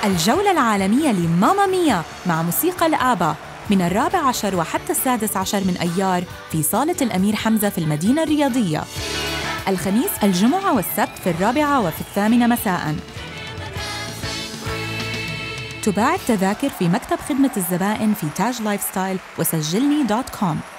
الجولة العالمية لماما ميا مع موسيقى الآبا من 14 وحتى 16 من أيار في صالة الأمير حمزة في المدينة الرياضية. الخميس، الجمعة والسبت في 4 وفي 8 مساءً. تباع التذاكر في مكتب خدمة الزبائن في تاج لايف ستايل وسجلني.com.